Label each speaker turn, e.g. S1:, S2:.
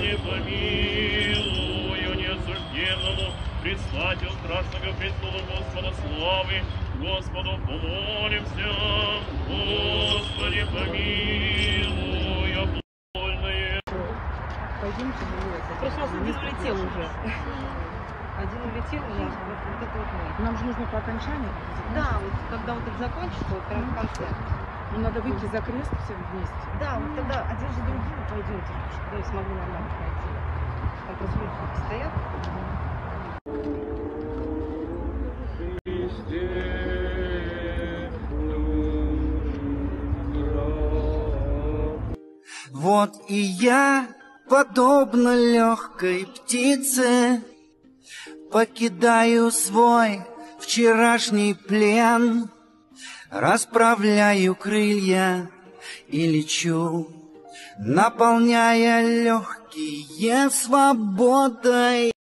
S1: помилуй, неосужденному, предстатель страшного престола Господа славы, Господу помолимся. Господи, помилуй, оплольное.
S2: Пойдемте, просто у нас один улетел уже. Один улетел уже, вот это вот мы.
S3: Нам же нужно по окончанию.
S2: Да, вот когда вот это закончится, вот прям в конце.
S3: Ну, надо выйти за крест все вместе.
S2: Да, вот тогда один за другим пойдемте, чтобы я смогу нормально пройти. Там просто люди стоят.
S4: Вот и я, подобно легкой птице, покидаю свой вчерашний плен, расправляю крылья и лечу, наполняя легкие свободой.